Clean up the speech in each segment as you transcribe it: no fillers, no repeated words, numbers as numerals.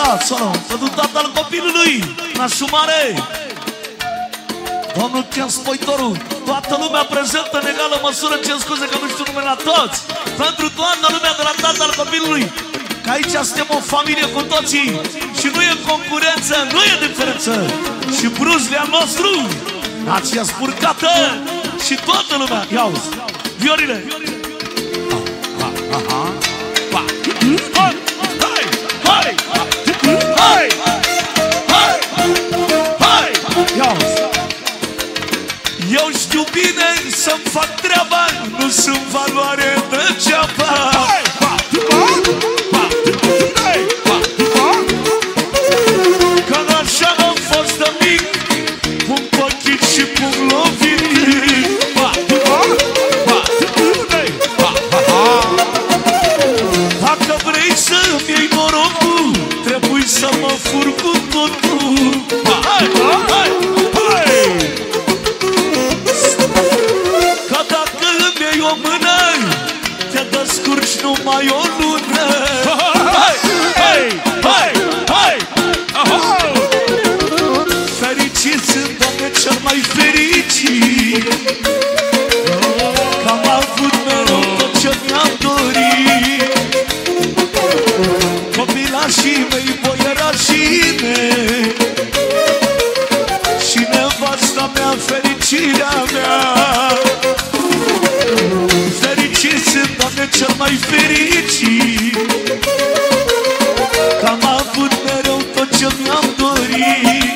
solo, pentru tatăl copilului, nașul mare. Domnul Tian Spoitorul, toată lumea prezentă în egală măsură, ce scuze că nu știu numele la toți. Pentru toată lumea de la tatăl copilului, că aici suntem o familie cu toții și nu e concurență, nu e diferență. Și bruzlia nostru, nația spurcată și toată lumea. Ia-uzi, viorile. Hai! Ia-uzi. Eu știu bine să-mi fac treaba, nu sunt valoare degeaba. Că așa am fost de mic, pun pachit și pun lovit. Dacă vrei să-mi iei norocul, trebuie să mă fur cu totul. Că dacă îmi iei o mână, te descurci numai o lună. Fericit sunt, Doamne, cel mai fericit, că am avut mereu tot ce mi-am dorit. Copilașii mei, boierașii mei și nevasta mea, fericirea mea. Fericit sunt, Doamne, cel mai fericit, că am avut mereu tot ce mi-am dorit.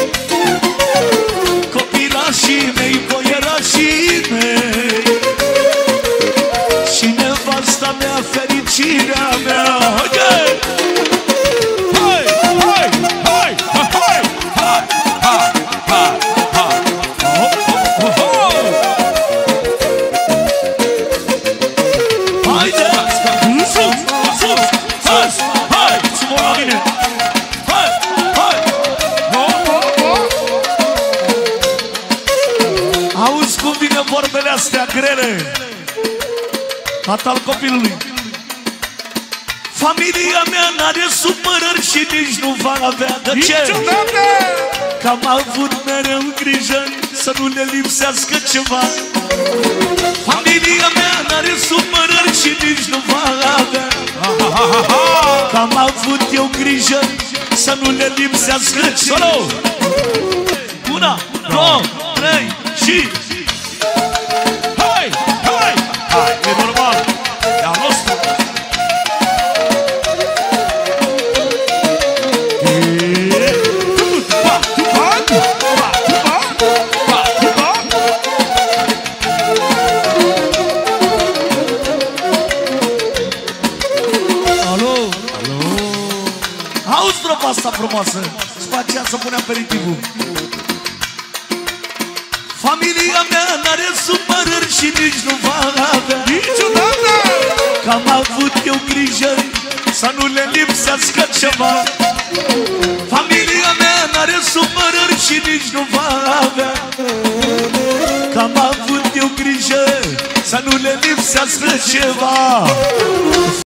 Copilașii mei, boierașii mei și nevasta mea, fericirea mea. Auzi cum vine vorbele astea grele, tatăl copilului. Familia mea n-are supărări și nici nu va avea de ce, că am avut mereu grijă să nu le lipsească ceva. Familia mea n-are supărări și nici nu va avea, că am avut eu grijă să nu le lipsească ceva. Una, două, trei și... Hai! E normal, e al nostru. Alo? Auzi tropa asta frumoasă, și pe aceea să pune aperitivul. Familia mea n-are supărări și nici nu va avea niciodată, că am avut eu grijă să nu le lipsească ceva. Familia mea n-are supărări și nici nu va avea, că am avut eu grijă să nu le lipsească ceva.